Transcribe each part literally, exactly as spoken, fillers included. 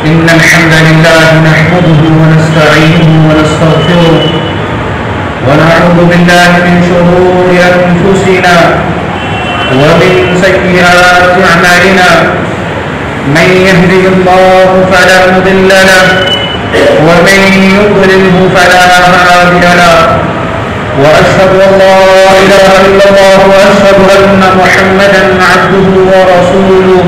إن الحمد لله نحمده ونستعينه ونستغفره ونعوذ بالله من شرور أنفسنا ومن سيئات أعمالنا من يهده الله فلا مضل له ومن يضلله فلا هادي له وأشهد أن لا إله إلا الله وأشهد أن محمدا عبده ورسوله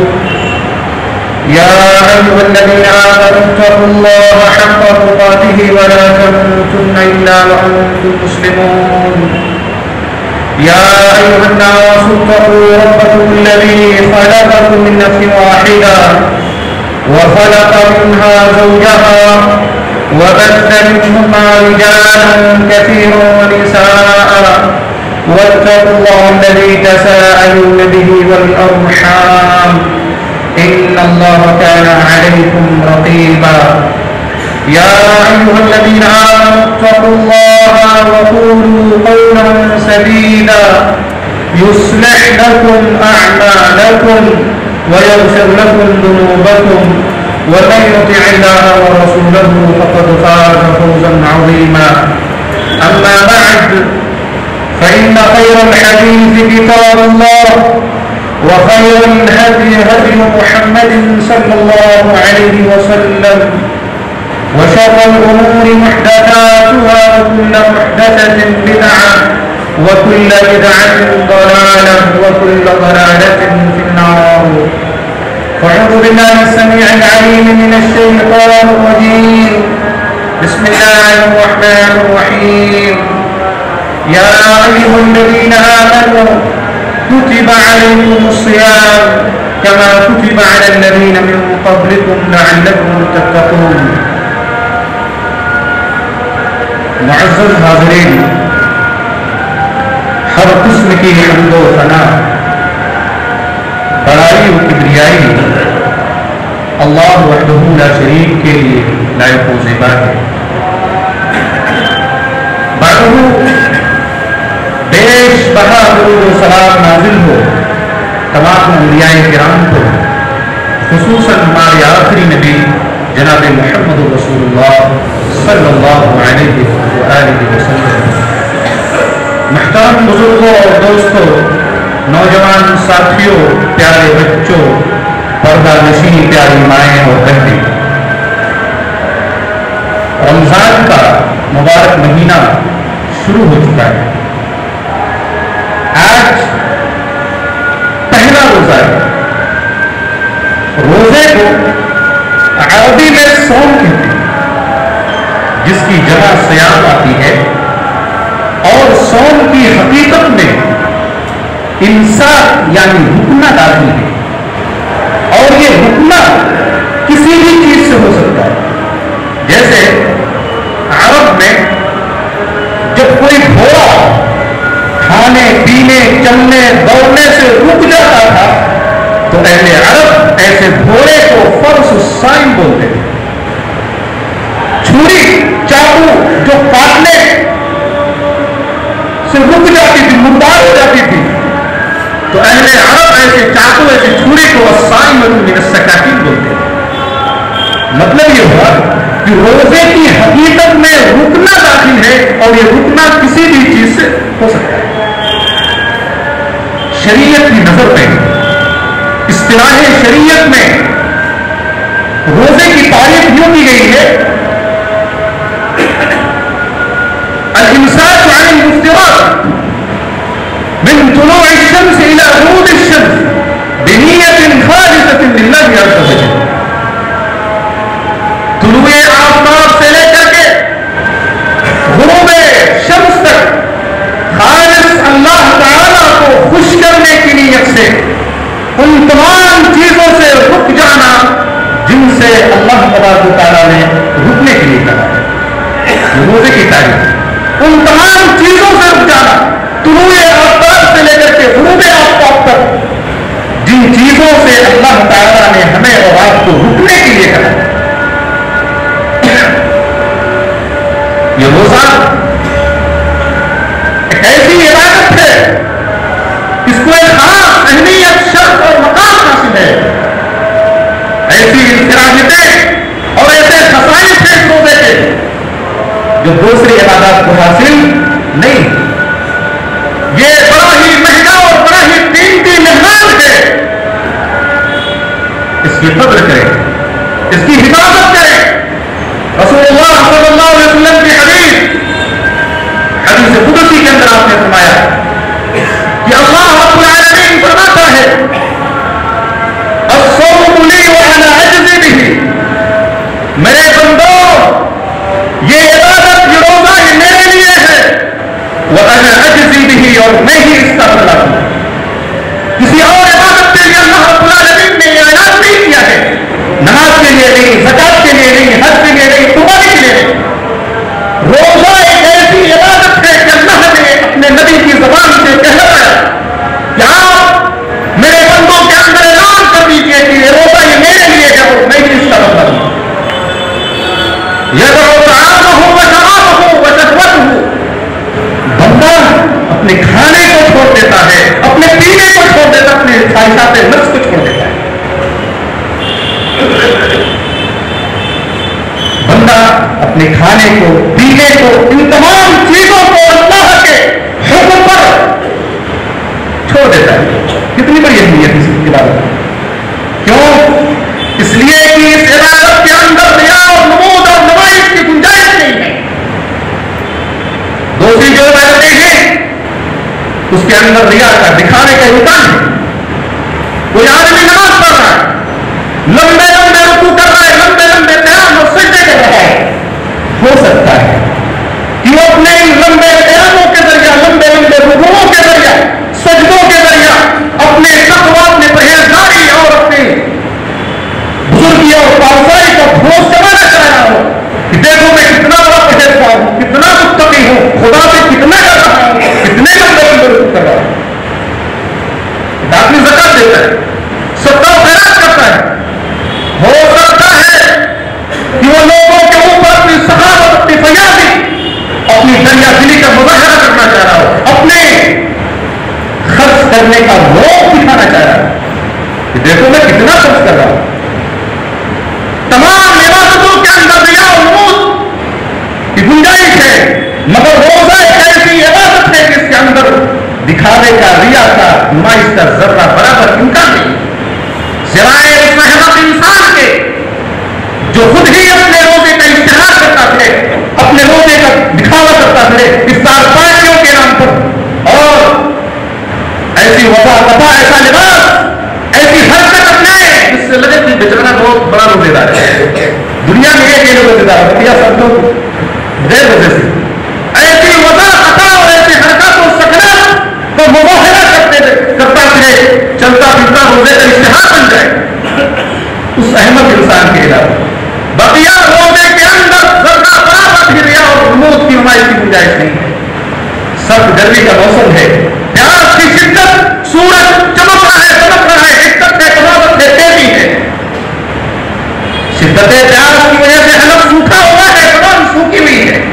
يا أيها الذين آمنوا اتقوا الله حق تقاته ولا تموتن إلا وأنتم مسلمون يا أيها الناس اتقوا ربكم الذي خلقكم من نفس واحدة وخلق منها زوجها وبث منهما رجالا كثيرا ونساء واتقوا الله الذي تساءلون به والأرحام إن الله كان عليكم رقيبا يا أيها الذين آمنوا اتقوا الله وقولوا قولا سديدا يصلح لكم أعمالكم ويغفر لكم ذنوبكم ومن يطع الله ورسوله فقد فاز فوزا عظيما أما بعد فإن خير الحديث كتاب الله وخير الهدي هدي محمد صلى الله عليه وسلم وشر الأمور محدثاتها وكل محدثة بدعة وكل بدعة ضلالة وكل ضلالة في النار. أعوذ بالله السميع العليم من الشيطان الرجيم. بسم الله الرحمن الرحيم. يا أيها الذين آمنوا كتب عليكم الصيام كما كتب على الذين من قبلكم لعلكم تتقون. معزز حاضرین، ہر قسم کی حمد و ثنا، بڑائی و کبریائی اللہ وحدہ لا شریک کے لیے لائق و زیبا ہے۔ بعدہ بیش بہا درود و سلام نازل ہو تمام انبیاء کرام کو، خصوصاً ہمارے آخری نبی جناب محمد رسول اللہ صلی اللہ علیہ وآلہ وسلم۔ محترم بزرگوں اور دوستوں، نوجوان ساتھیوں، پیارے بچوں، پردہ نشین پیاری مائیں اور بہنیں، رمضان کا مبارک مہینہ شروع ہو چکا ہے۔ آج پہلا روزہ ہے۔ روزے کو عربی میں صوم کہتے ہیں، جس کی جمع صیام آتی ہے، اور صوم کی حقیقت میں امساک یعنی رکنا داخل ہے، اور یہ رکنا کسی بھی چیز سے ہو سکتا ہے۔ جیسے عرب میں جب کوئی گھوڑا کھانے پینے چلنے دوڑنے سے رک جاتا تھا تو اہل عرب ایسے گھوڑے کو فرس الصائم بولتے تھے۔ چھری چاقو جو کاٹنے سے رک جاتی تھی، مردار ہو جاتی تھی، تو اہل عرب ایسے چاقو ایسے چھری کو الصائم من السکاکین بولتے تھے۔ مطلب یہ ہوا کہ روزے کی حقیقت میں رکنا داخل ہے، اور یہ رکنا کسی بھی چیز سے ہو سکتا ہے۔ شریعت کی نظر میں، اصطلاح شریعت میں روزے کی تعریف یوں کی گئی ہے: الامساک عن المفطرات من طلوع الشمس الى غروب الشمس بنیۃ خالصۃ للہ عز وجل۔ طلوع آفتاب سے لے کر کے غروب شمس تک خالص اللہ تعالیٰ کو خوش کرنے کی نیت سے ان تمام چیزوں سے رک جانا جن سے اللہ تبارک و تعالیٰ نے رکنے کے لیے کہا ہے۔ روزے کی تعریف ان تمام چیزوں سے رک جانا، طلوع آفتاب سے لے کر کے غروب آفتاب تک جن چیزوں سے اللہ تعالیٰ نے ہمیں اور آپ کو رکنے کے لیے کہا ہے۔ یہ روزہ ایک ایسی عبادت ہے، اس کو ایک خاص اہمیت، شرف اور مقام حاصل ہے۔ ایسی انفرادیتیں جو دوسری عبادات کو حاصل نہیں. یہ بڑا ہی مہنگا اور بڑا ہی قیمتی مہمان ہے. اس کی قدر کریں, اس کی حفاظت کریں. رسول اللہ صلی اللہ علیہ وسلم کی حدیث حدیث قدسی کے اندر آپ نے فرمایا کہ اللہ رب العالمین فرماتا ہے الصوم لی وانا اجزی بہ, میرے بندو یہ عبادت یہ روزہ یہ میرے لیے ہے, وانا اجزی بہ, اور میں ہی اس کا بدلہ دوں. کسی اور عبادت کے لیے اللہ رب العالمین نے یہ اعلان نہیں کیا ہے, نماز کے لیے نہیں, زکات کے لیے نہیں, حج کے لیے نہیں, قربانی کے لیے نہیں. روزہ ایک ایسی عبادت ہے کہ اللہ نے اپنے نبی کی زبان سے کہا کہ آپ میرے بندوں کے اندر اعلان کر دیجیے کہ یہ روزہ یہ میرے لیے ہے اور میں بھی اس کا بدلہ دوں. یہ طعامہ و شرابہ و شہوتہ, بندہ اپنے کھانے کو چھوڑ دیتا ہے, اپنے پینے کو چھوڑ دیتا ہے, اپنے خواہشات نفس کو چھوڑ دیتا ہے. بندہ اپنے کھانے کو, پینے کو, ان تمام چیزوں کو اللہ کے حکم پر چھوڑ دیتا ہے. کتنی بڑی اہمیت اس عبادت, کیوں؟ اس لیے کہ اس عبادت کے اندر ریا اور نمود اور نمائش کی گنجائش نہیں ہے. دوسری جو عبادتیں ہیں اس کے اندر ریا کا, دکھانے کا امکان ہے. کوئی آدمی نماز پڑھ رہا ہے, لمبے لمبے رکوع کر رہا ہے, لمبے لمبے قیام اور سجدے کر رہا ہے, ہو سکتا ہے کہ وہ اپنے لمبے قیاموں کے ذریعہ, لمبے لمبے رکوعوں کے ذریعہ, سجدوں کے ذریعہ اپنے تقویٰ, اپنے پرہیزگاری اور اپنی بزرگی اور پاسائی کا ٹھوس جمانا چاہ رہا ہو کہ دیکھو میں کتنا بڑا پرہیزگار ہوں, کتنا متقی ہوں, خدا سے کتنا ڈر رہا ہوں, کتنے لمبے لمبے رکوع کر رہا ہوں. آدمی زکات دیتا ہے, صدقہ و خیرات کرتا ہے. ہو سکتا ہے کہ وہ لوگوں کے اوپر اپنی سخاوت, اپنی فیاضی, اپنی دریا دلی کا مظاہرہ کرنا چاہ رہا ہو, اپنے خرچ کرنے کا روپ دکھانا چاہ رہا ہے کہ دیکھو میں کتنا خرچ کر رہا ہوں. تمام عبادتوں کے اندر ریا اور نمود کی گنجائش ہے, مگر روزہ ایک ایسی عبادت ہے کہ اس کے اندر دکھانے کا, ریا کا, نمائش کا ذرہ برابر امکان نہیں, سوائے اس محنت انسان کے جو خود ہی اپنے روزے کا اشتہار کرتا تھے, اپنے روزے کا دکھاوا کرتا تھے افطار پارٹیوں کے نام پر, اور ایسی وفا وفا ایسا لباس, ایسی حرکت اپنائے جس سے لگے کہ بیچارہ بہت بڑا روزے دار ہے, دنیا میں ایک ہی روزے دار ہے, سب لوگ غیر روزے سے. ایسی وفا عطا اور ایسی حرکت اور سکنات کو مظاہرہ کرتے کرتا پھرے, چلتا پھرتا روزے کا اشتہار بن جائے اس احمد انسان کے علاوہ. بقیہ روزے کے اندر ذرہ برابر بھی ریا اور نمود کی نمائش کی گنجائش نہیں ہے. سخت گرمی کا موسم ہے, پیاس کی شدت, سورج چمک رہا ہے, چمک رہا ہے, حکمت ہے, قدرت ہے, تیزی ہے. شدت پیاس کی وجہ سے حلق سوکھا ہوا ہے, زبان سوکھی ہوئی ہے.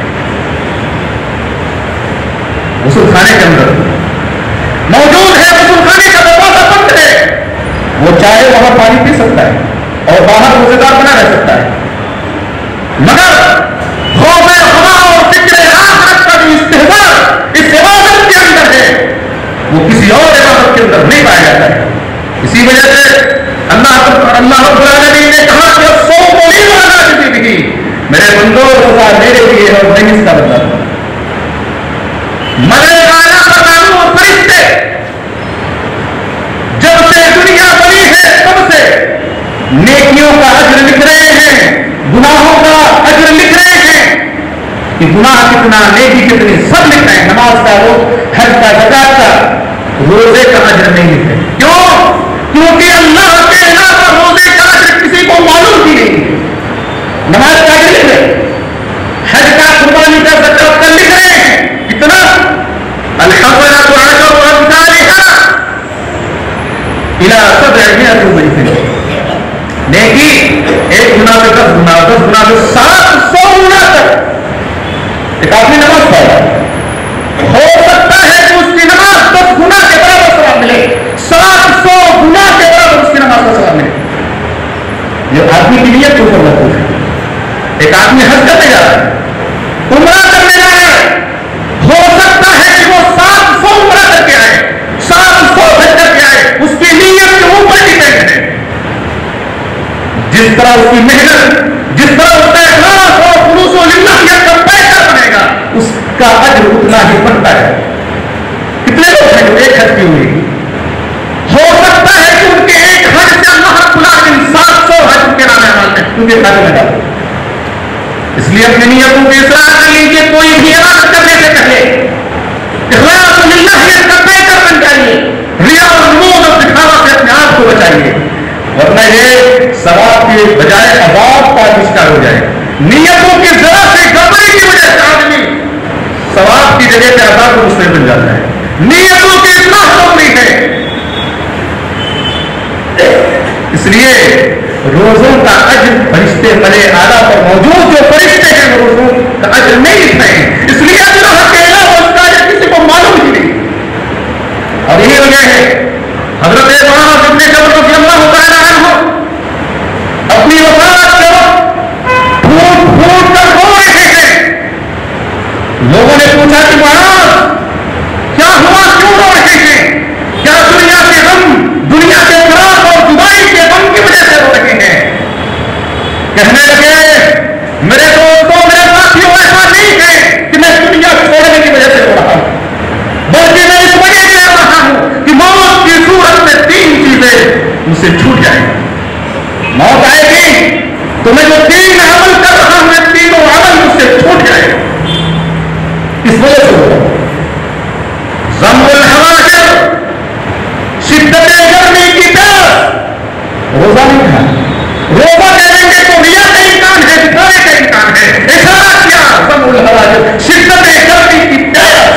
غسل خانے کے اندر موجود ہے, غسل خانے کا دروازہ بند ہے, وہ چاہے وہاں پانی پی سکتا ہے اور باہر روزے دار بنا رہ سکتا ہے, مگر خوف خدا اور فکر آخرت کا جو استحضار اس عبادت کے اندر ہے وہ کسی اور عبادت کے اندر نہیں پایا جاتا ہے. اسی وجہ سے اللہ اللہ رب العالمین نے کہا کہ الصوم لی وانا اجزی بہ, میرے بندو روزہ میرے لیے ہے اور میں اس کا بدلہ دوں. مرے گانا پرانو اور فرشتے جب سے دنیا بنی ہے تب سے نیکیوں کا اجر لکھ رہے ہیں, گناہوں کا اجر لکھ رہے ہیں کہ گناہ کتنا, نیکی کتنی, سب لکھ رہے ہیں. نماز کا, حج کا, زکات کا, روزے کا اجر نہیں لکھ رہے. کیوں؟ کیونکہ اللہ کے علاوہ روزے کا اجر کسی کو معلوم ہی نہیں ہے. نماز کا اجر لکھ رہے, حج کا, قربانی کا, زکات کا لکھ رہے ہیں. کتنا؟ الحسنۃ عشر امثالها الى سبعمائة ضعف. نیکی ایک گنا سے دس گنا, دس گنا سے سات سو گنا تک. ایک آدمی نماز پڑھا, ہو سکتا ہے کہ اس کی نماز دس گنا کے برابر ثواب ملے, سات سو گنا کے برابر اس کی نماز کا ثواب ملے. یہ آدمی کی نیت کے اوپر محفوظ ہے. ایک آدمی حج کرنے جا رہا ہے, عمرہ جس طرح اس کی محنت، جس طرح اس کا اخلاص اور خلوص و للہیت کا پیسہ بنے گا، اس کا اجر اتنا ہی بنتا ہے. کتنے لوگ ہیں جو ایک حج کی ہوئی، ہو سکتا ہے کہ ان کے ایک حج سے اللہ رب العالمین سات سو حج کے نام اعلان میں کیونکہ حج میں ڈالتے. اس لیے اپنی نیتوں کی اصلاح کر لیجیے. کوئی بھی عبادت کرنے سے پہلے اخلاص و للہیت کا پیسہ بن جائیے. ریا اور نمود اور دکھاوا سے اپنے آپ کو بچائیے، ورنہ یہ ثواب کے بجائے عذاب کا شکار ہو جائے. نیتوں کی ذرا سے گڑبڑی کی وجہ سے آدمی ثواب کی جگہ پہ عذاب کو مسلم بن جاتا ہے. نیتوں کی اصلاح ضروری ہے. اس لیے روزوں کا اجر فرشتے بڑے اعلیٰ پر موجود جو فرشتے ہیں روزوں کا اجر نہیں لکھتے ہیں. اس لیے اجر حق الہ اس کا اجر کسی کو معلوم ہی نہیں. اور یہی وجہ ہے حضرت معاذ ابن جبل رضی اللہ تعالیٰ عنہ اپنی وفات کے وقت پھوٹ پھوٹ کر رو رہے ہیں. لوگوں نے پوچھا کہ معاذ کیا ہوا، کیوں رو رہے ہیں؟ کیا دنیا کے غم، دنیا کے فراق اور جدائی کے غم کی وجہ سے رو رہے ہیں؟ کہنے لگے میرے دوستوں، میرے ساتھیوں، ایسا نہیں ہے کہ میں دنیا چھوڑنے کی وجہ سے رو رہا ہوں، بلکہ میں اس وجہ سے رو رہا ہوں کہ موت کی صورت میں تین چیزیں مجھ سے چھوٹ جائیں. موت آئے گی تو میں جو تین عمل کر رہا ہوں میں تینوں عمل مجھ سے چھوٹ جائے. اس وجہ سے رو رہا ہوں. ضم الحواجر، شدت گرمی کی پیاس. روزہ نہیں کھا، روزہ کہیں گے تو ریا کا امکان ہے، دکھانے کا امکان ہے. اشارہ کیا ضم الحواجر، شدت گرمی کی پیاس،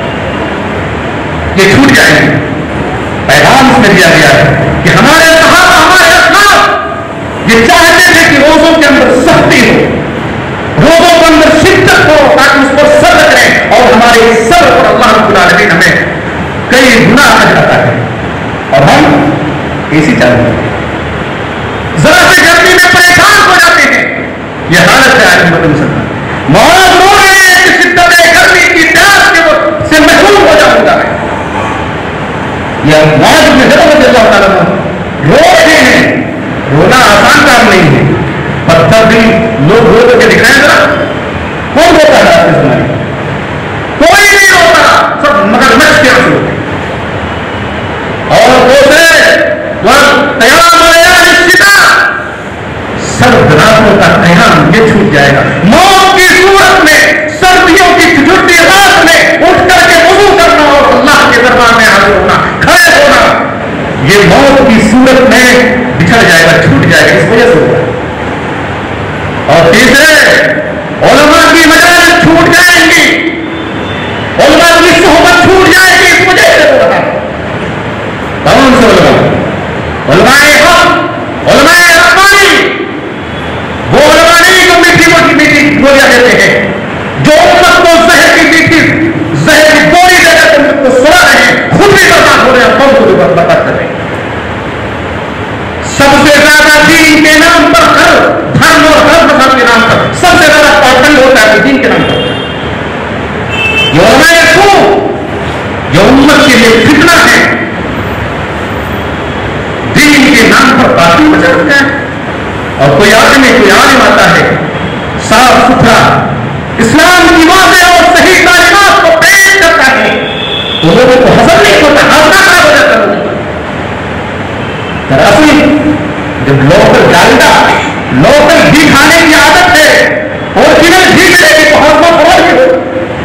یہ چھوٹ جائیں گے. پیغام اس میں دیا گیا ہے کہ ہمارے صحابہ، ہمارے اسلاف یہ چاہتے تھے کہ روزوں کے اندر سختی ہو، روزوں کے اندر شدت ہو تاکہ اس پر صبر کریں. اور ہمارے صبر پر اللہ رب العالمین ہمیں کئی گنا اجر عطا ہے. اور ہم اسی چاہتے ہیں، ذرا سے گرمی میں پریشان ہو جاتے ہیں. یہ حالت ہے آج امت مسلمان. معاذ رو رہے ہیں کہ شدت گرمی کی پیاس کے وقت سے محروم ہو جاؤں گا. یہ معاذ بن جبل رضی اللہ تعالیٰ عنہ رو رہے ہیں. رونا آسان کام نہیں ہے. پتھر بھی لوگ رو کر کے دکھائیں ذرا. کون روتا ہے آپ کے زمانے؟ کوئی نہیں روتا، سب مگر مچ کے آنسو ہوتے. اور دوسرے قیام لیال الشتاء، سرد راتوں کا قیام یہ چھوٹ جائے گا. موت کی صورت میں سردیوں کی چھٹی رات میں اٹھ کر کے وضو کرنا اور اللہ کے دربار میں حاضر ہونا، کھڑے ہونا، یہ موت کی صورت میں بچھڑ جائے گا، چھوٹ جائے گا. اس وجہ سے ہوگا. اور تیسرے علماء کی مجالس چھوٹ جائیں گی، علماء کی صحبت چھوٹ جائے گی. اس وجہ سے ہو رہا ہے. کون سے علماء؟ علماء حق، علماء ربانی. وہ علماء نہیں جو میٹھی موٹی میٹھی گولیاں دیتے ہیں، جو امت کو زہر کی میٹھی زہر کی گولی دے کر امت کو سلا رہے ہیں، خود بھی برباد ہو رہے ہیں، قوم کو بھی برباد کر رہے ہیں. سب سے زیادہ دین کے نام پر ہر دھرم اور ہر مذہب کے نام پر سب سے زیادہ پابند ہوتا ہے دین کے نام پر. یہ علماء سو جو امت کے لیے فتنہ ہے، دین کے نام پر باطل بچا رکھتے ہیں. اور کوئی آدمی کوئی عالم آتا ہے صاف ستھرا اسلام کی واضح اور صحیح تعلیمات کو پیش کرتا ہے تو لوگوں کو حسن نہیں ہوتا، حاصلہ خراب ہو جاتا ہے. دراصل جب لوکل ڈالڈا لوکل گھی کھانے کی عادت ہے، اوریجنل گھی ملے گی تو حاصلہ خراب ہی ہو.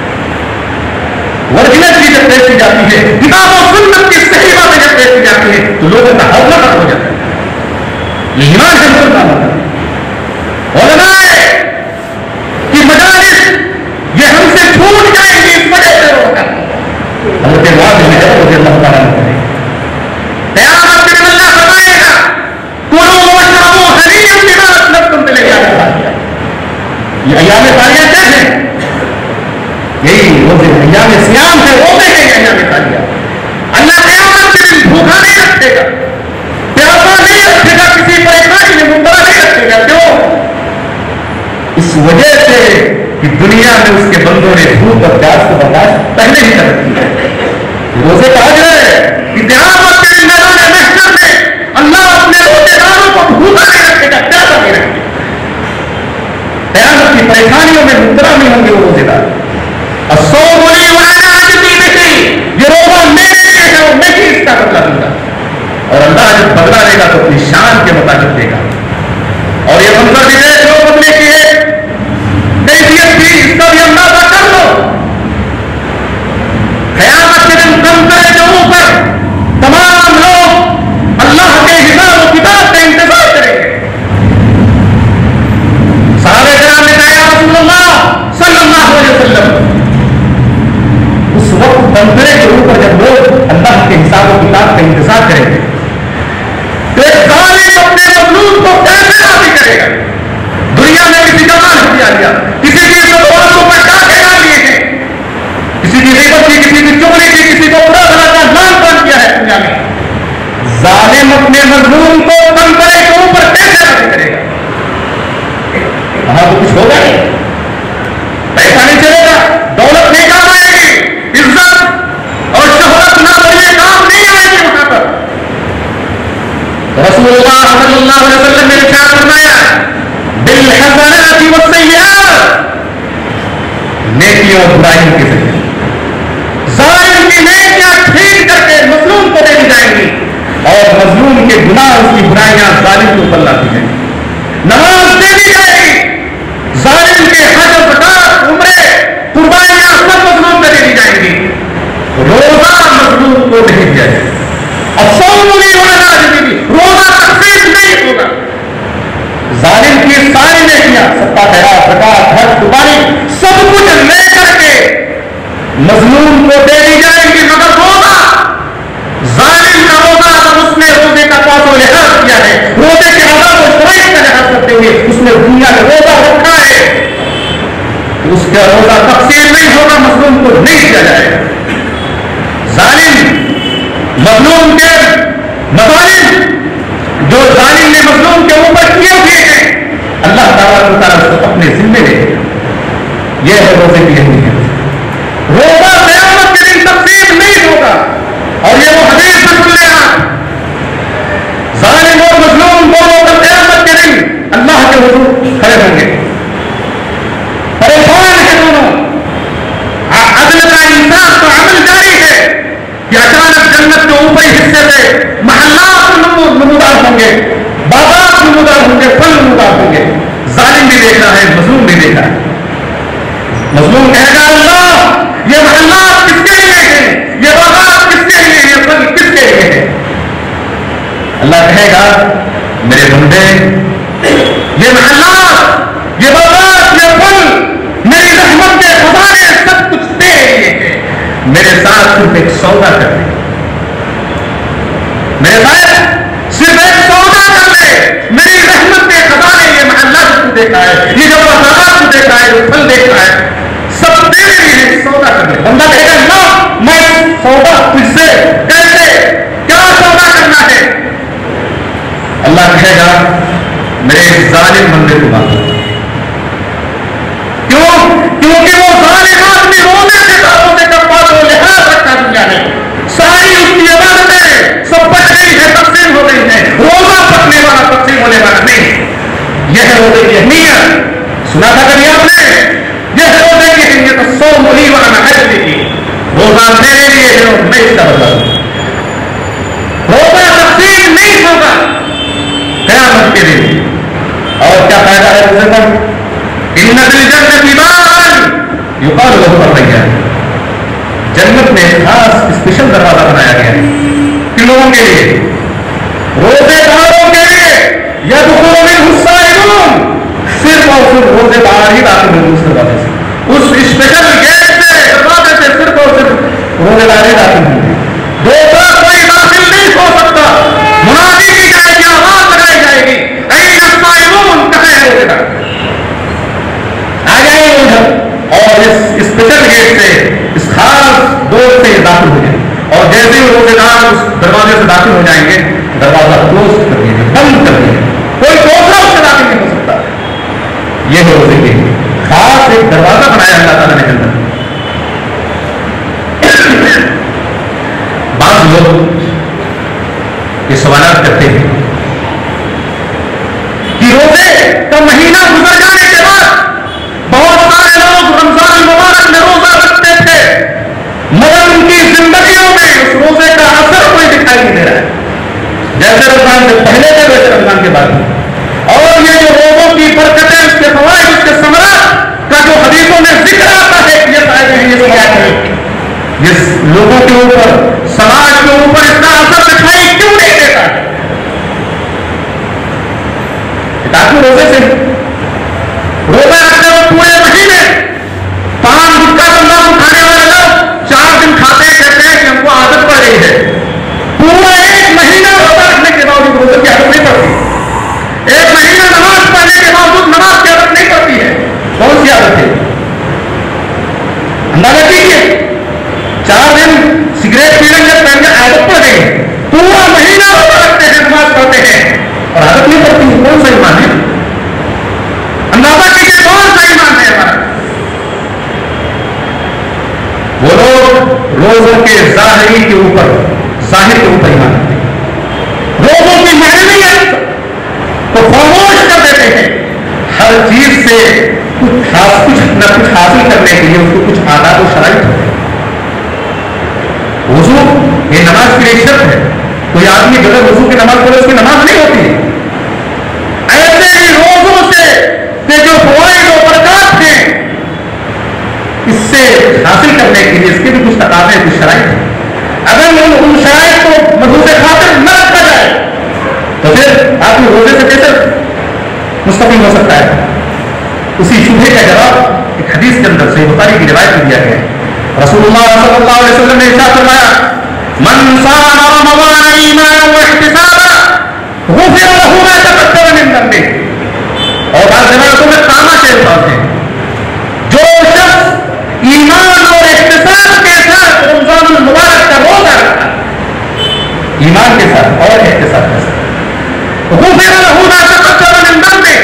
اوریجنل گھی جب پیش کی جاتی ہے، کتاب و سنت کی صحیح باتیں جب پیش کی جاتی ہے تو لوگوں کا حوصلہ ختم ہو جاتا ہے. یہ ایمان ہے مسلمانوں کا. علماء کی مجالس یہ ہم سے چھوٹ جائیں گی، اس وجہ سے روکا. حضرت معاذ بن جبل رضی اللہ تعالیٰ عنہ نے قیامت کے دن اللہ فرمائے گا کلوا واشربوا ہنیئا بما اسلفتم فی الایام الخالیہ. یہ ایام خالیہ کیا ہے؟ یہی روزے ایام صیام ہے، روزے ہیں یہ ایام خالیہ. اللہ قیامت کے دن بھوکا نہیں رکھے گا، پیاسا نہیں رکھے گا، کسی پریشانی میں مبتلا نہیں رکھے گا. کیوں؟ اس وجہ سے کہ دنیا میں اس کے بندوں نے بھوک اور پیاس کو برداشت پہلے ہی کر رکھی ہے. روزے کا اجر ہے کہ قیامت کے دن میدان محشر میں اللہ اپنے روزے داروں کو بھوکا نہیں رکھے گا، پیاسا نہیں رکھے گا. قیامت کی پریشانیوں میں مبتلا نہیں ہوں گے وہ روزے دار. الصوم لی وانا اجزی بہ، یہ روزہ میرے لیے ہے اور میں ہی اس کا بدلہ دوں گا. اور اللہ جب بدلہ دے گا تو اپنی شان کے مطابق دے گا. اور یہ منظر بھی دیکھ لو بدلے کی ہے کیفیت بھی، اس کا بھی اندازہ کر لو. قیامت کے دن منظر کے اوپر تمام لوگ اللہ کے حساب و کتاب کا انتظار کریں گے. صحابہ کرام نے کہا یا رسول اللہ صلی اللہ علیہ وسلم، اس وقت منظرے کے اوپر جب لوگ اللہ کے حساب و کتاب کا انتظار کریں گے تو ایک ظالم اپنے مظلوم کو کیسے راضی کرے گا؟ دنیا میں کسی کا مال ہتھیا لیا، کسی کی ضرورتوں پر ڈاکے ڈال لیے ہیں، کسی کی غیبت کی، کسی کی چغلی کی، کسی کو برا بھلا کا نام بن کیا ہے دنیا میں. ظالم اپنے مظلوم کو منظرے کے اوپر کیسے راضی کرے گا؟ وہاں تو کچھ ہوگا نہیں، پیسہ نہیں چلے گا، دولت نہیں کام آئے گی، عزت اور شہرت نہ بڑھے کام نہیں آئے گی وہاں پر. رسول اللہ صلی اللہ علیہ وسلم نے ارشاد فرمایا بالحسنات والسیئات، نیکیوں اور برائیوں کے ذریعے ظالم کی نیکیاں ٹھیک کر کے مظلوم کو دے دی جائیں گی اور مظلوم کے گناہ اس کی برائیاں ظالم کے اوپر لاتی جائیں گی. نماز دے دی جائے گی، ظالم کے حج زکات عمرے قربانیاں سب مظلوم کو دے دی جائیں گی، روزہ مظلوم کو نہیں دیا جائے گا. الصوم لی وانا اجزی بہ، روزہ تقسیم نہیں ہوگا. ظالم کی ساری نیکیاں صدقہ خیرات زکات حج قربانی سب کچھ لے کر کے مظلوم کو دے دی جائیں گی، مگر روزہ ظالم کا روزہ اگر اس نے روزے کا پاس و لحاظ کیا ہے، روزے کے آداب و شرائط کا لحاظ کرتے ہوئے اس نے دنیا کا روزہ رکھا ہے، اس کا روزہ تقسیم نہیں ہوگا، مظلوم کو نہیں دیا جائے گا. ظالم مظلوم کے مظالم جو ظالم نے مظلوم کے اوپر کیے ہوئے ہیں اللہ تعالیٰ اس کو اپنے ذمے لے. یہ ہے روزے کی اہمیت. روزہ قیامت کے دن تقسیم نہیں ہوگا. اور یہ وہ حدیث میں سن لینا، ظالم اور مظلوم دونوں کا قیامت کے دن اللہ کے حضور کھڑے ہوں گے، پریشان ہیں دونوں. عدل کا انصاف کا عمل جاری ہے کہ اچانک جنت کے اوپری حصے سے محلات نمودار ہوں گے، باغات نمودار ہوں گے، پھل نمودار ہوں گے. ظالم بھی دیکھ رہا ہے، مظلوم بھی دیکھ رہا ہے. مظلوم کہے گا اللہ یہ محلات کس کے لیے ہیں، یہ باغات کس کے لیے ہیں، یہ پھل کس کے لیے ہیں؟ اللہ کہے گا میرے بندے یہ محلات، یہ باغات، یہ پھل میری رحمت کے خزانے سب کچھ تیرے لیے ہیں، میرے ساتھ صرف ایک سودا کر دے، میرے ساتھ صرف ایک سودا کر لے. میری رحمت کے خزانے یہ محلات کو دیکھا ہے، یہ جو باغات کو دیکھا ہے، جو پھل دیکھا ہے، سب تیرے لیے سودا کر لے. بندہ کہے گا نہ میں سودا تجھ سے کیسے، کیا سودا کرنا ہے؟ اللہ کہے گا میرے ظالم بندے کو بات کیوں؟ کیونکہ وہ ظالم آدمی روزے سے روزے کا پاس و لحاظ رکھا دنیا ہے، ساری اس کی عبادتیں سب پٹ گئی ہے، تقسیم ہو گئی ہے، روزہ پکنے والا تقسیم ہونے والا نہیں. یہ ہے روزے کی اہمیت. سنا تھا کبھی آپ نے؟ یہ ہے روزے کی اہمیت. الصوم لی وانا اجزی بہ، روزہ میرے لیے ہے اور میں اس کا بدلہ دوں. روزہ تقسیم نہیں ہوگا قیامت کے دن. اور کیا فائدہ ہے روزے کا؟ ان الجنۃ بابا یقال له الریان، جنت میں خاص اسپیشل دروازہ بنایا گیا ہے کن لوگوں کے لیے؟ روزے داروں کے لیے. یدخل منہ الصائمون، صرف اور صرف روزے دار ہی داخل ہوں اس دروازے سے، اس اسپیشل گیٹ سے، دروازے سے صرف اور صرف روزے دار ہی داخل ہوں گے. دوسرا کوئی داخل نہیں ہو سکتا. منادی کی جائے گی، آواز لگائی جائے گی، این الصائمون، کہاں ہے روزے دار؟ آ جائیں گے ادھر اور اس اسپیشل گیٹ سے، اس خاص ڈور سے داخل ہو جائیں. اور جیسے ہی روزے دار اس دروازے سے داخل ہو جائیں گے دروازہ کلوز کر دیا گیا، بند کر دیا گیا، کوئی دوسرا اس سے داخل نہیں ہو سکتا. یہ ہے روزے کے خاص ایک دروازہ بنایا اللہ تعالیٰ نے جنت. بعض لوگ یہ سوالات کرتے ہیں تو مہینہ گزر جانے کے بعد بہت سارے لوگ رمضان المبارک میں روزہ رکھتے تھے مگر ان کی زندگیوں میں اس روزے کا اثر کوئی دکھائی نہیں دے رہا ہے، جیسے رمضان سے پہلے تھے ویسے رمضان کے بعد۔ اور یہ جو روزوں کی برکتیں، اس کے فوائد، اس کے ثمرات کا جو حدیثوں میں ذکر آتا ہے کہ یہ فائدے ہیں، یہ ثمرات ہیں، یہ لوگوں کے اوپر، سماج کے اوپر اتنا اثر دکھائی کیوں نہیں دیتا ہے؟ تاکہ روزے سے روزہ رکھتے ہو پورے مہینے پان گٹکا تمباکو کھانے والے لوگ چار دن کھاتے ہیں، کہتے ہیں کہ ہم کو عادت پڑ گئی ہے، پورا ایک مہینہ روزہ رکھنے کے باوجود روزے کی عادت نہیں پڑتی، ایک مہینہ نماز پڑھنے کے باوجود نماز کی عادت نہیں پڑتی ہے، کون سی عادت ہے؟ اندازہ کیجیے، چار دن سگریٹ پینے کے پہلے عادت پڑ گئی، پورا مہینہ روزہ رکھتے ہیں، نماز پڑھتے ہیں اور عادت نہیں پڑتی، کون سا ایمان ہے؟ اندازہ کیجیے کون سا ایمان ہے ہمارا؟ وہ لوگ روزوں کے ظاہری کے اوپر ظاہر کے اوپر ایمان رکھتے ہیں، روزوں کی معنویت کو خاموش کر دیتے ہیں، ہر چیز سے کچھ خاص کچھ نہ کچھ حاصل کرنے کے لیے اس کو کچھ آداب و شرائط ہوتے ہیں۔ وضو یہ نماز کی ایک شرط ہے، کوئی آدمی بغیر وضو کی نماز پڑھے اس کی نماز نہیں ہوتی۔ ایسے ہی روزوں سے کہ جو فوائد و برکات ہیں اس سے حاصل کرنے کے لیے اس کے بھی کچھ تقاضے، کچھ شرائط ہیں۔ اگر ان شرائط کو مضبوط خاطر نہ رکھا جائے تو پھر آدمی روزے سے کیسے مستقیم ہو سکتا ہے؟ اسی شبہے کا جواب ایک حدیث کے اندر صحیح بخاری کی روایت میں دیا گیا ہے۔ رسول اللہ صلی اللہ علیہ وسلم نے ارشاد فرمایا، من صام رمضان ایمانا واحتسابا غفر له ما تقدم من ذنبه۔ اور بعض روایتوں میں قامہ کے الفاظ ہیں، جو شخص ایمان اور احتساب کے ساتھ رمضان المبارک کا روزہ رکھتا، ایمان کے ساتھ اور احتساب کے ساتھ، غفر له ما تقدم من ذنبه،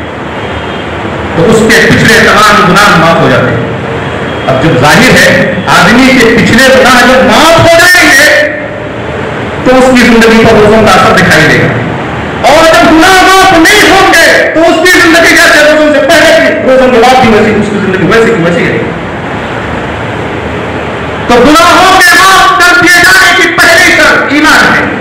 تو اس کے پچھلے تمام گناہ معاف ہو جاتے ہیں۔ اب جب ظاہر ہے آدمی کے پچھلے گناہ جب معاف ہو جائیں گے تو اس کی زندگی پر روزوں کا اثر دکھائی دے گا، اور جب گناہ معاف نہیں ہوں گے تو اس کی زندگی جیسے روزوں سے پہلے کی، روزوں کے بعد بھی ویسی، اس کی زندگی ویسی کی ویسی ہے۔ تو گناہوں کے معاف کر دیے جانے کی پہلی شرط ایمان ہے۔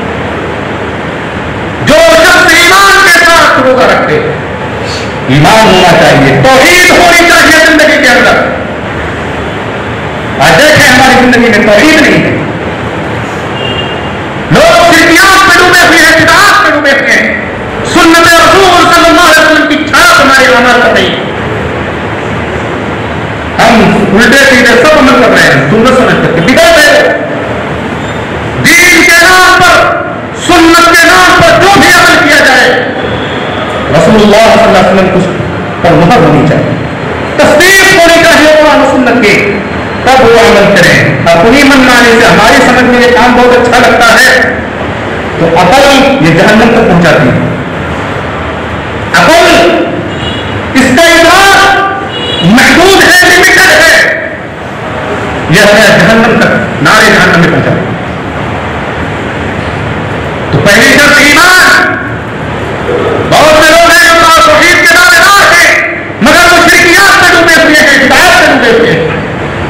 جو شخص ایمان کے ساتھ روزہ رکھتے، ایمان ہونا چاہیے، توحید ہونی چاہیے زندگی کے اندر۔ آج دیکھیں ہماری زندگی میں توحید نہیں ہے، لوگ شرکیات میں ڈوبے ہوئے ہیں، بدعات میں ڈوبے ہوئے ہیں، سنت رسول صلی اللہ علیہ وسلم کی چھاپ ہمارے عمل پر نہیں، ہم الٹے سیدھے سب عمل کر رہے ہیں سنت سمجھ کر کے، بگڑ گئے۔ دین کے نام پر، سنت کے نام پر جو بھی عمل کیا جائے رسول اللہ صلی اللہ علیہ وسلم کچھ پر مہر ہونی چاہیے، تصدیق ہونی چاہیے قرآن و سنت کی، تب وہ عمل کریں۔ اپنی من مانی سے ہماری سمجھ میں یہ کام بہت اچھا لگتا ہے تو عقل یہ جہنم تک پہنچاتی ہے۔ عقل اس کا ادراک محدود ہے، لمیٹڈ ہے، یہ ہمیں جہنم تک، نارے جہنم میں پہنچاتی ہے۔ تو پہلی شرط ایمان۔ بہت سے لوگ ہیں جو توحید کے دعوے دار ہیں مگر وہ شرکیات میں ڈوبے ہوئے ہیں، بدعات میں ڈوبے ہوئے ہیں۔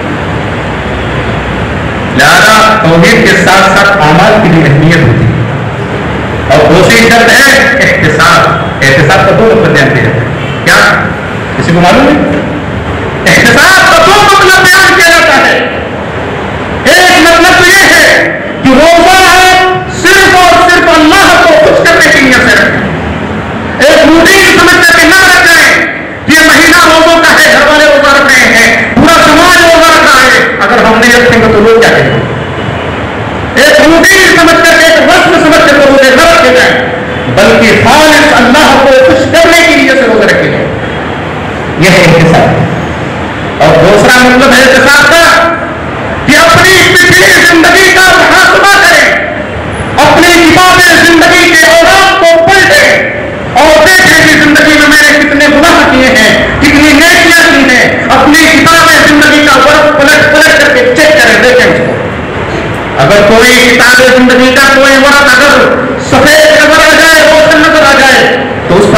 لہذا توحید کے ساتھ ساتھ اعمال کی بھی اہمیت ہوتی ہے، اور دوسری شرط ہے احتساب۔ احتساب کا دو مطلب بیان کیا جاتا ہے، کیا کسی کو معلوم ہے؟ احتساب کا دو مطلب بیان کیا جاتا ہے۔ ایک مطلب تو یہ ہے کہ روزہ ہے صرف اور صرف اللہ کو خوش کرنے کی نیت سے رکھیں، ایک روٹین سمجھ کر کے نہ رکھ جائیں کہ یہ مہینہ روزوں کا ہے، گھر والے روزہ رکھ رہے ہیں، پورا سماج روزہ رکھ رہا ہے، اگر ہم نہیں رکھیں گے تو لوگ کیا کہیں گے؟ ایک روٹین سمجھ کر کے، ایک رسم سمجھ کر کے روزے نہ رکھے جائیں، بلکہ خالص اللہ کو خوش کرنے کی نیت سے روزے رکھے جائیں، یہ ہے احتساب۔ اور دوسرا مطلب ہے احتساب کا کہ اپنی پچھلی زندگی کا محاسبہ کریں، اپنی کتابیں زندگی کے اوراق کو پلٹیں اور دیکھیں کہ زندگی میں میں نے کتنے گناہ کیے ہیں، کتنی نیکیاں کی ہیں، اپنی کتابیں زندگی کا ورق پلٹ پلٹ کر کے چیک کریں، دیکھیں اس کو۔ اگر کوئی کتاب زندگی کا کوئی ورق اگر سفید نظر آ جائے، روشن نظر آ جائے تو اس پر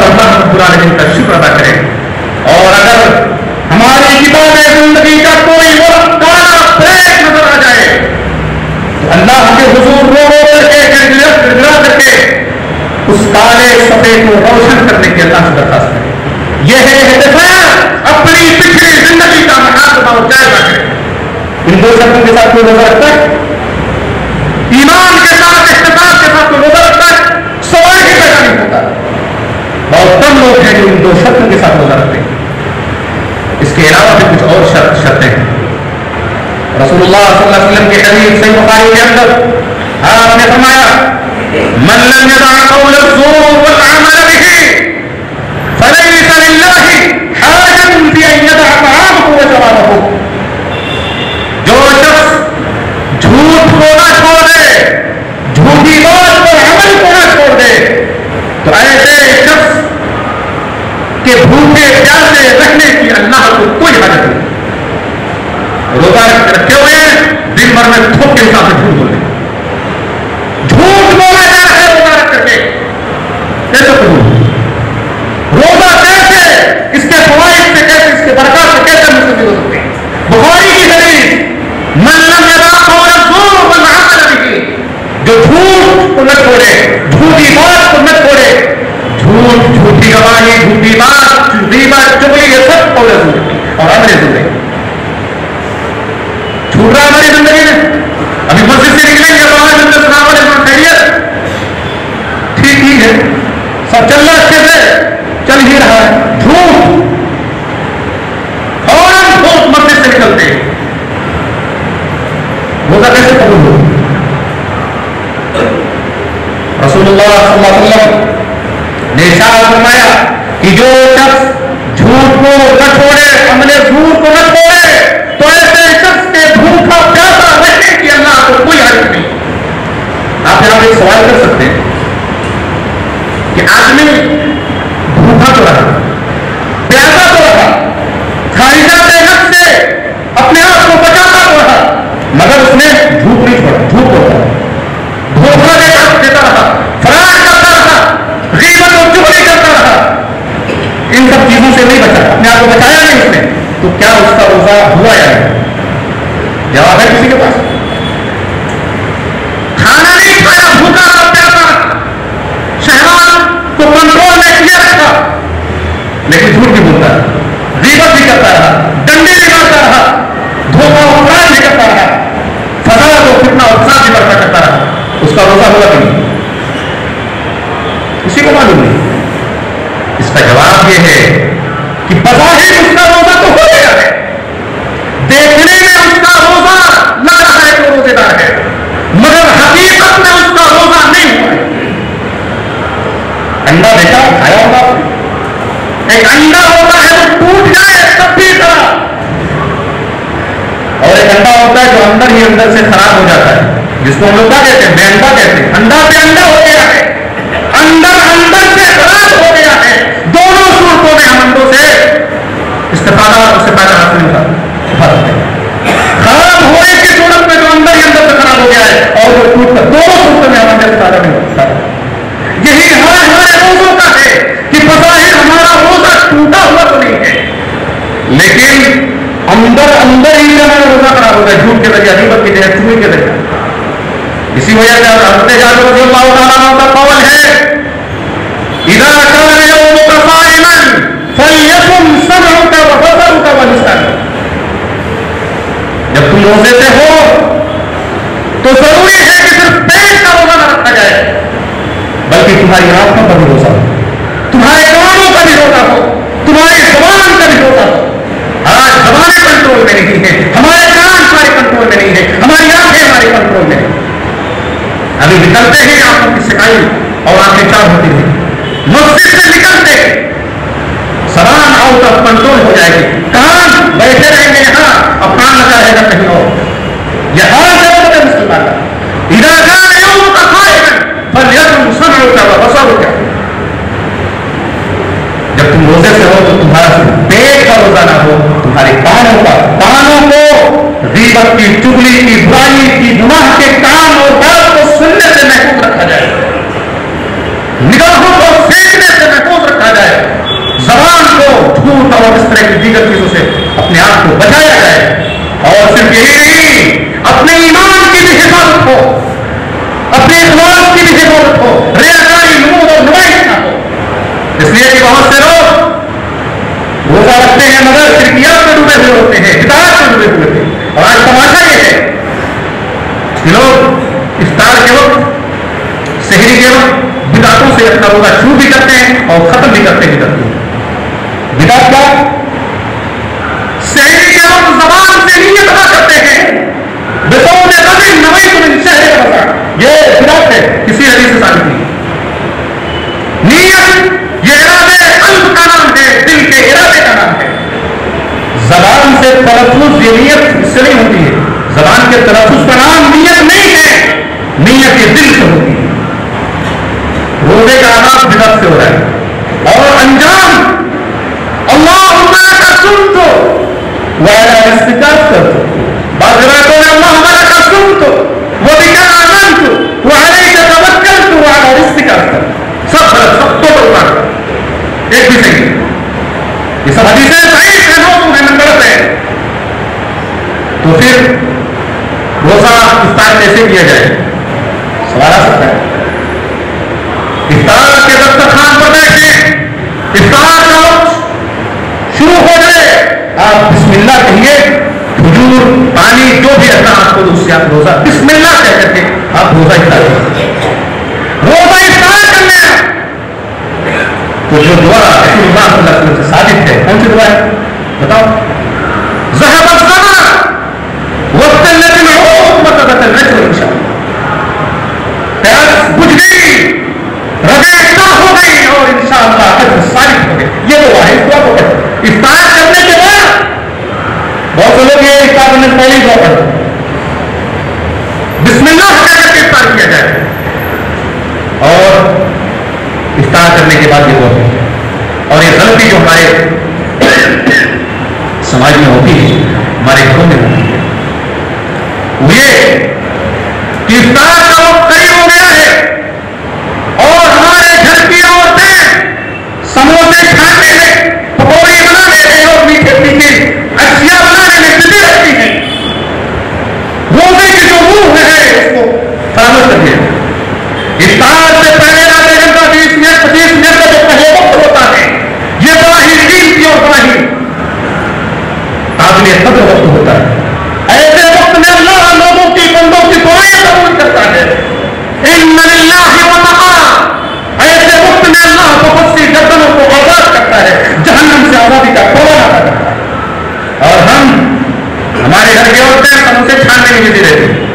اور اللہ رب العالمین کا شکر ادا کریں. اور اگر ہماری کتاب زندگی کا کوئی وقت کالا بریک نظر آ جائے تو اللہ کے حضور رو رو کر کے گڑ گڑا کر کے اس کالے صفحے کو روشن کرنے کی اللہ سے درخواست کریں. یہ ہے ہدف اپنی پچھلی زندگی کا محاسبہ اور جائزہ کریں. ان دو شرطوں کے ساتھ کوئی روزہ رکھتا ہے؟ ایمان کے ساتھ احتساب کے ساتھ کوئی روزہ رکھتا ہے؟ سوال ہی پیدا نہیں ہوتا. بہت کم لوگ ہیں جو ان دو شرطوں کے ساتھ روزہ رکھتے ہیں. اس کے علاوہ بھی کچھ اور شرط شرطیں ہیں. رسول اللہ صلی اللہ علیہ وسلم کے حدیث صحیح بخاری کے اندر آپ نے فرمایا من لم يدع قول الزور والعمل به فليس لله حاجة في ان يدع طعامه وشرابه. جو شخص جھوٹ کو نہ چھوڑ دے, جھوٹی بات پر عمل کو نہ چھوڑ دے, تو ایسے شخص کے بھوکے پیاسے رہنے کی اللہ کو کوئی حاجت نہیں. روزہ رکھے ہوئے ہیں, دن بھر میں تھوک کے حساب سے جھوٹ بولے, جھوٹ بولا جا رہا ہے روزہ رکھ کر کے. کیسے قبول روزہ کیسے اس کے فوائد سے کیسے اس کے برکات سے کیسے مستفید ہو سکتے ہیں؟ بخاری کی حدیث من لم يدع قول الزور والعمل به, جو جھوٹ کو نہ چھوڑے, جھوٹی بات کو نہ چھوڑے. جھوٹ, جھوٹی گواہی, جھوٹی بات, غیبت, چغلی, یہ سب قول زور اور عمل زور ہے. چھوٹ رہا ہماری زندگی میں. ابھی مسجد سے نکلیں گے تو ہمارے اندر سلام علیکم خیریت ٹھیک ہی ہے, سب چل رہا اچھے سے, چل ہی رہا ہے. جھوٹ فوراً جھوٹ مسجد سے نکلتے ہیں. روزہ کیسے قبول ہو؟ رسول اللہ صلی اللہ علیہ وسلم نے ارشاد فرمایا کہ جو شخص جھوٹ کو نہ چھوڑے, عمل جھوٹ کو نہ چھوڑے, تو ایسے شخص کے بھوکا پیاسا رہنے کی اللہ کو کوئی حاجت نہیں. آپ یہاں ایک سوال کر سکتے ہیں کہ آدمی بھوکا تو رہا, پیاسا تو رہا, خواہشات نفس سے اپنے آپ کو بچاتا تو رہا, مگر اس نے جھوٹ نہیں چھوڑا. جھوٹ بولتا رہا, دھوکہ دیتا رہا, فراڈ کرتا رہا, غیبت اور چغلی کرتا رہا, ان سب چیزوں سے نہیں بچا, اپنے آپ کو بچایا نہیں اس نے, تو کیا اس کا روزہ ہوا یا نہیں؟ جواب ہے کسی کے پاس؟ کھانا نہیں کھایا, بھوکا رہا, پیاسا رہا, شہوات کو کنٹرول میں کیا رکھا, لیکن جھوٹ بھی بولتا رہا, غیبت بھی کرتا رہا, ڈنڈے بھی مارتا رہا, دھوکہ اور فراڈ بھی کرتا رہا, فساد اور فتنہ اور فساد بھی برپا کرتا رہا, اس کا روزہ ہوا کہ نہیں؟ کسی کو معلوم نہیں. اس کا جواب یہ ہے کہ بظاہر اس کا روزہ تو ہو گیا ہے, دیکھنے میں اس کا روزہ لگ رہا ہے کہ روزے دار ہے, مگر حقیقت میں اس کا روزہ نہیں ہوا ہے. انڈا دیکھا, کھایا ہوگا, ایک انڈا ہوتا ہے جو ٹوٹ جائے تب بھی طرح, اور ایک انڈا ہوتا ہے جو اندر ہی اندر سے خراب ہو جاتا ہے, جس کو ہم لوگ کیا کہتے ہیں, بے انڈا کہتے ہیں. انڈا پہ انڈا ہو گیا ہے, اندر اندر سے خراب ہو گیا ہے. دونوں صورتوں میں ہم انڈوں سے استفادہ اور اس سے فائدہ حاصل نہیں ہوتا. خراب ہونے کی صورت میں جو اندر ہی اندر سے خراب ہو گیا ہے, اور جو ٹوٹ کر, دونوں صورتوں میں ہم اندر سے فائدہ نہیں ہوتا. یہی حال ہمارے روزوں کا ہے کہ بظاہر ہمارا روزہ ٹوٹا ہوا تو نہیں ہے, لیکن اندر اندر ہی ہمارا روزہ خراب ہوتا ہے, جھوٹ کے ذریعے, غیبت کے ذریعے, چغلی کے ذریعے. اسی وجہ سے حضرت جابر رضی اللہ تعالیٰ عنہ کا قول ہے اذا كان يومك صائما فليكن سمعك وبصرك ولسانك. جب تم روزے سے ہو تو ضروری ہے کہ صرف پیٹ کا روزہ نہ رکھا جائے, بلکہ تمہاری آنکھوں کا بھی روزہ ہو, تمہارے کانوں کا بھی روزہ ہو, تمہاری زبان کا بھی روزہ ہو. آج زبانیں کنٹرول میں نہیں ہے, ہمارے کان ہمارے کنٹرول میں نہیں ہے, ہماری آنکھیں ہمارے کنٹرول میں ہیں. ابھی نکلتے ہی آنکھوں کی سکائی اور آنکھیں چار ہوتی ہیں, مسجد سے نکلتے زبان آؤٹ آف کنٹرول ہو جائے گی, کان بیٹھے رہیں گے یہاں, اب کان لگا رہے گا کہیں اور. یہ حال ضرورت ہے مسلمان کا. اذا كان يومك صائما فليكن سمعك وبصرك. جب تم روزے سے ہو تو تمہارا صرف پیٹ کا روزہ نہ ہو, تمہارے کانوں کا, کانوں کو غیبت کی, چغلی کی, برائی کی, گناہ کے کام اور بات کو سننے سے محفوظ رکھا جائے, نگاہوں کو پھینکنے سے محفوظ رکھا جائے. اور اس طرح کی دیگر چیزوں سے اپنے آپ کو بچایا جائے. اور صرف یہی نہیں, اپنے ایمان کی بھی حفاظت ہو, اپنے اخلاص کی بھی حفاظت ہو, ریاکاری نمود اور نمائش نہ ہو. اس لیے کہ بہت سے لوگ روزہ رکھتے ہیں مگر شرکیات میں ڈوبے ہوئے ہوتے ہیں, بدعات میں ڈوبے ہوئے ہوتے ہیں. اور آج تماشا یہ ہے کہ لوگ افطار کے وقت, سحری کے وقت بدعتوں سے اپنا روزہ شروع بھی کرتے ہیں اور ختم بھی کرتے ہیں. بدعت کا سحری کے وقت زبان سے نیت ادا کرتے ہیں, بطور غضب نویت من شہر رمضان, یہ بدعت ہے, کسی حدیث سے ثابت نہیں. نیت یہ ارادے قلب کا نام ہے, دل کے ارادے کا نام ہے. زبان سے تلفظ یہ نیت اس سے نہیں ہوتی ہے, زبان کے تلفظ کا نام نیت نہیں ہے, نیت یہ دل سے ہوتی ہے. روزے کا آغاز بدعت سے ہو رہا ہے اور انجام اللہم لک صمت وعلی رزقک افطرت. بعض روایتوں میں اللہم لک صمت وبک آمنت وعلیک توکلت وعلی رزقک افطرت. سب غلط, سب تو غلط, ایک بھی صحیح. یہ سب حدیثیں ضعیف ہیں, موضوع ہیں, غلط ہے. تو پھر روزہ افطار کیسے کیا جائے؟ سوال آ سکتا ہے. افطار کے دسترخوان پر بیٹھیں, افطار کا وقت شروع ہو جائے, آپ بسم اللہ کہیے, کھجور پانی جو بھی رکھنا آپ کو اس سے آپ روزہ بسم اللہ کہہ کر کے آپ روزہ افطار کریں. روزہ افطار کرنے تو جو دعا رسول اللہ صلی اللہ علیہ وسلم سے ثابت ہے, کون سی دعا ہے بتاؤ؟ ذهب الظمأ واستلت العروق وثبت الرزق ان شاء اللہ. پیاس بجھ گئی, رگیں اکٹھا ہو گئی اور انشاءاللہ اجر ثابت ہو گئے. یہ دعا ہے, اس دعا کو پڑھیں افطار کرنے کے بعد. بہت سے لوگ یہ افطار کرنے سے پہلے ہی دعا پڑھتے ہیں, بسم اللہ کہہ کر کے افطار کیا جائے اور افطار کرنے کے بعد یہ دعا ہے. اور یہ غلطی جو ہمارے سماج میں ہوتی ہے, ہمارے گھروں میں ہوتی ہے, وہ یہ کہ افطار کا وقت قریب ہو گیا ہے اور ہمارے گھر کی عورتیں سموسے کھانے میں, پکوڑے بنانے میں اور میٹھے میٹھے اشیاء بنانے میں بزی رہتی ہیں. روزے کی جو روح ہے اس کو فراموش کر دیا. افطار سے پہلے آدھے گھنٹہ بیس منٹ پچیس منٹ کا جو پہلے وقت ہوتا ہے, یہ بڑا ہی قیمتی اور بڑا ہی قابل قدر وقت ہوتا ہے. ایسے وقت میں اللہ لوگوں کی بندوں کی دعائیں قبول کرتا ہے. ان للہ وطاعہ, ایسے وقت میں اللہ بہت سی گردنوں کو آزاد کرتا ہے, جہنم سے آزادی کا پروانہ کرتا ہے. اور ہم ہمارے گھر کی عورتیں سموسے چھاننے میں بزی رہتی ہیں.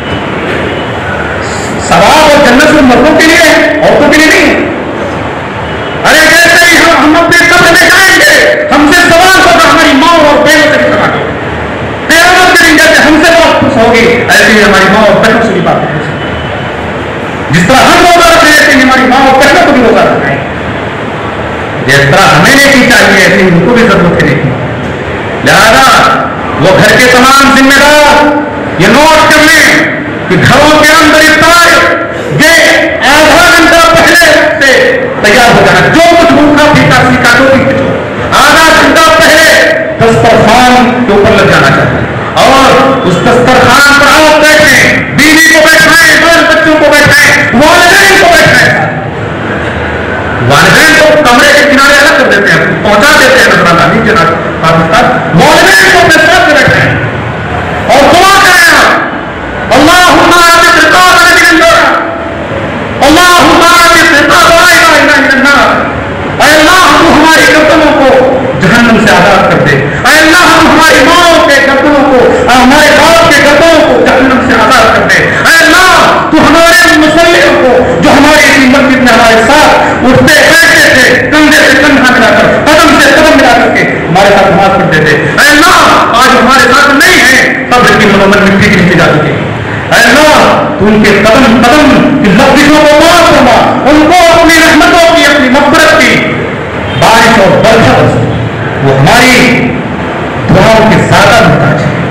ثواب اور جنت صرف مردوں کے لیے ہے, عورتوں کے لیے نہیں ہے. ارے کیسے ہی ہم ہم اپنے قبر میں جائیں گے, ہم سے سوال ہوگا, ہماری ماں اور بہنوں سے بھی سوال ہوگا. قیامت کے دن جیسے ہم سے بات خوش ہوگی, ایسے ہی ہماری ماں اور بہنوں سے بھی بات خوش ہوگی. جس طرح ہم روزہ رکھ رہے تھے, ہماری ماں اور بہنوں کو بھی روزہ رکھنا ہے. جس طرح ہمیں نیکی چاہیے ایسے ہی ان کو بھی ضرورت ہے نیکی. لہذا وہ گھر کے تمام ذمہ دار یہ نوٹ کر لیں کہ گھروں کے اندر افطار یہ آدھا گھنٹہ پہلے سے تیار ہو جانا. جو کچھ بھوکا پھیکا سیکھا جو بھی کچھ آدھا گھنٹہ پہلے دسترخوان کے اوپر لگ جانا چاہیے اور اس دسترخوان پر آپ بیٹھیں, بیوی کو بیٹھائیں, بال بچوں کو بیٹھائیں, والدین کو بیٹھائیں. والدین کو کمرے کے کنارے الگ کر دیتے ہیں, پہنچا دیتے ہیں نظرانہ نیچے پاکستان. والدین کو اپنے ساتھ میں بیٹھائیں اور دعا کریں, اللہم آتِ رقابنا من النار, اللہم آتِ رقابنا من النار. اے اللہ تو ہماری گردنوں کو جہنم سے آزاد کر دے. اے اللہ ہم ہماری ماں کے گردنوں کو, ہمارے باپ کے گردنوں کو جہنم سے آزاد کر دے. اے اللہ تو ہمارے مسلمانوں کو جو ہماری اسی مسجد میں ہمارے ساتھ اٹھتے بیٹھتے تھے, کندھے سے کندھا ملا کر, قدم سے قدم ملا کر کے ہمارے ساتھ نماز پڑھتے تھے, اے اللہ آج ہمارے ساتھ نہیں ہے, قبر کی مرمت مٹی کے نیچے جا چکے ہیں. اے اللہ تو ان کے قدم قدم کی لفظوں کو معاف فرما, ان کو اپنی رحمتوں کی, اپنی مغفرت کی بارش اور برکت. وہ ہماری دعاؤں کے زیادہ محتاج ہے.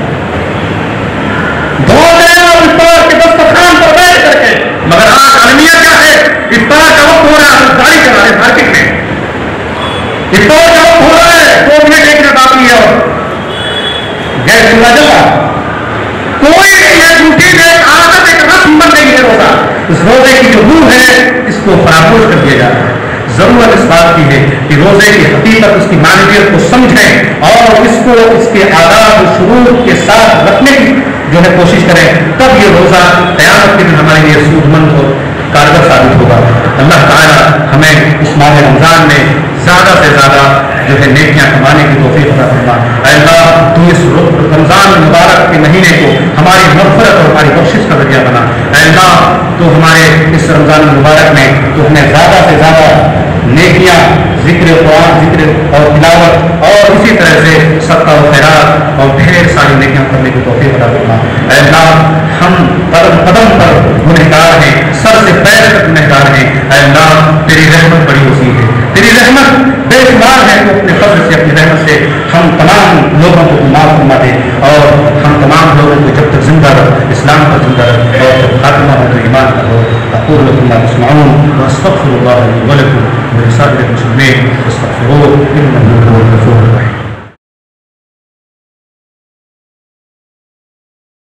دعا دیں اور افطار کے دسترخوان پر بیٹھ کر کے. مگر آج المیہ کیا ہے, افطار کا وقت ہو رہا ہے, گاڑی چلا رہے مارکیٹ میں, افطار کا وقت ہو رہا ہے, दो मिनट एक मिनट बाकी है और गैस चूल्हा जला, कोई ये झूठी एक आदत एक रस्म बन गई है रोजा। इस रोजे की जो रूह है इसको फरामोश कर दिया जा रहा है। जरूरत इस बात की है कि रोजे की हकीकत, उसकी मानवियत को समझें और इसको इसके आदाब शुरूर के साथ रखने की जो है कोशिश करें, तब ये रोजा क़यामत के दिन हमारे लिए सूदमंद और कारगर साबित होगा। अल्लाह ताला हमें इस माह रमजान में ज़्यादा से ज़्यादा जो है नेकियां कमाने की तौफीक अता फरमा। अल्लाह तू इस रमजान मुबारक के महीने को हमारी मग़फ़िरत और हमारी बख्शिश का ज़रिया बना। अल्लाह तो हमारे इस रमजान मुबारक में तो हमें ज़्यादा से ज़्यादा नेकियां, ज़िक्र कुरान, ज़िक्र और तिलावत और इसी तरह से सदका और खैरात और ढेर सारी नेकियां करने की तौफीक अता फरमा। अल्लाह हम कदम कदम पर गुनहगार हैं, सर से पैर तक गुनहगार हैं। अल्लाह तेरी रहमत बड़ी वसी है, तेरी रहमत बेशुमार है। तो अपने फजल से, अपनी रहमत से हम तमाम लोगों को माफ़ फरमा दे और हम तमाम लोगों को जब तक जिंदा रह, इस्लाम पर जिंदा रह और जब खात्मा हो तो ईमान का हो। अक़ूलु लकुम मा तस्मऊन व अस्तग़फिरुल्लाह ली व लकुम व लिसाइरिल मुस्लिमीन फस्तग़फिरूहु इन्नहु हुवल गफ़ूरुर रहीम।